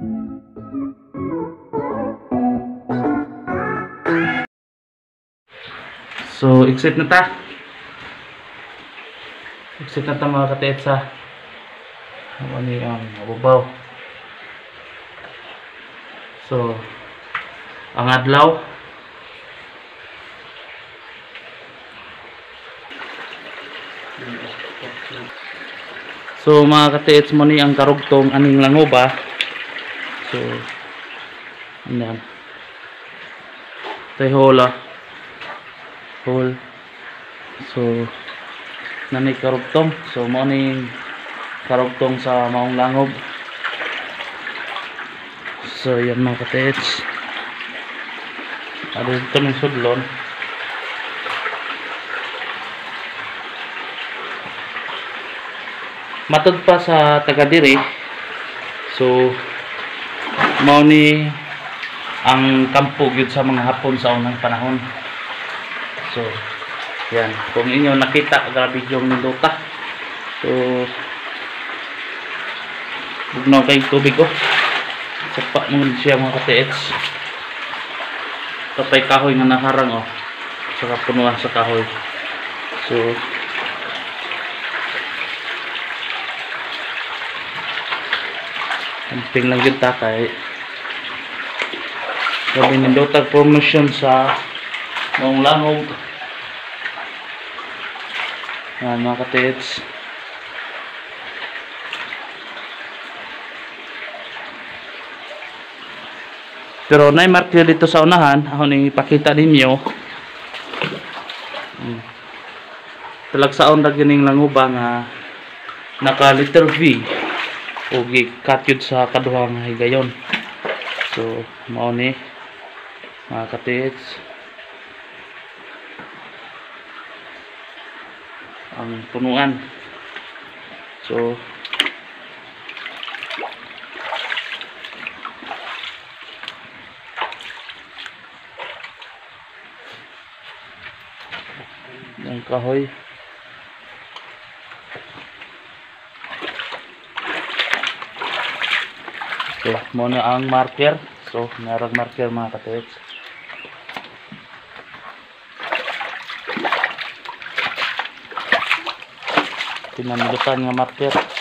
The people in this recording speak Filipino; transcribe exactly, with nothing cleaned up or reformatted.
So, exit na ta. Exit na ta mga katetsa. Ano yung mababaw. So, ang adlaw. So, mga katetsa mo ni ang karugtong aning langoba. So, yan. Ito hola. Hole. So, nanay karugtong. So, mo ni karugtong sa maong langob. So, yan mga katets. Ano dito ng sudlon. Matod pa sa taga-diri. So, mo ni ang kampo gyud sa mga Hapon sa unang panahon. So, yan. Kung inyo nakita, grabe yung nilota. So, bugnaw kayong tubig ko. Sapa mo siya mga ka-T H. Tapay kahoy nga naharang oh. Saka punuan sa kahoy. So, amping lang yun takay. Grabe nilota promotion sa maong langob. Yan mga ka-T H. Pero na marker dito sa unahan, ako nang ipakita ninyo. Hmm. Talagsaon ra gining langoba nga naka letter V o gi-cut yun sa kaduhang higayon. So mao ni mga ka-T H ang punuan. So yung kahoy. So muna ang marker. So narag marker mga ka-T H. Pinamilutan nga marker.